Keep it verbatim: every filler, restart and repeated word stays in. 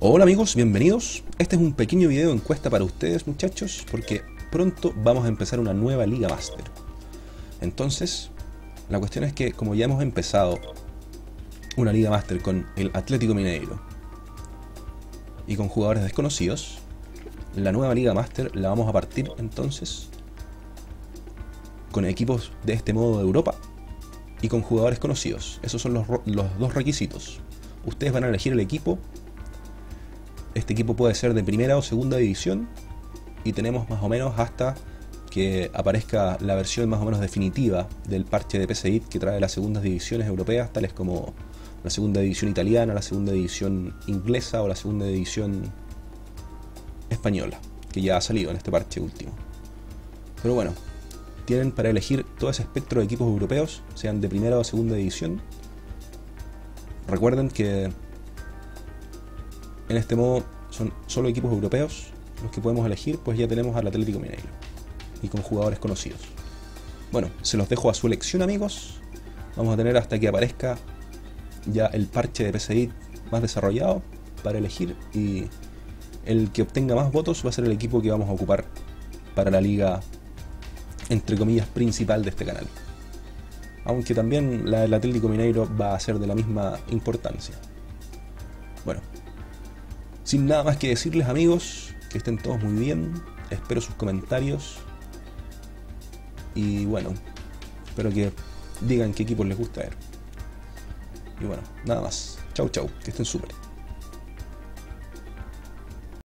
Hola amigos, bienvenidos. Este es un pequeño video encuesta para ustedes, muchachos, porque pronto vamos a empezar una nueva Liga Master. Entonces, la cuestión es que como ya hemos empezado una Liga Master con el Atlético Mineiro y con jugadores desconocidos, la nueva Liga Master la vamos a partir entonces con equipos de este modo de Europa y con jugadores conocidos. Esos son los, los dos requisitos. Ustedes van a elegir el equipo. Este equipo puede ser de primera o segunda división y tenemos más o menos hasta que aparezca la versión más o menos definitiva del parche de PCIT que trae las segundas divisiones europeas, tales como la segunda división italiana, la segunda división inglesa o la segunda división española, que ya ha salido en este parche último. Pero bueno, tienen para elegir todo ese espectro de equipos europeos, sean de primera o segunda división. Recuerden que en este modo son solo equipos europeos los que podemos elegir, pues ya tenemos al Atlético Mineiro y con jugadores conocidos. Bueno, se los dejo a su elección, amigos. Vamos a tener hasta que aparezca ya el parche de PCIT más desarrollado para elegir, y el que obtenga más votos va a ser el equipo que vamos a ocupar para la liga, entre comillas, principal de este canal. Aunque también la del Atlético Mineiro va a ser de la misma importancia. Bueno, sin nada más que decirles, amigos, que estén todos muy bien. Espero sus comentarios. Y bueno, espero que digan qué equipos les gusta ver. Y bueno, nada más. Chau chau, que estén súper.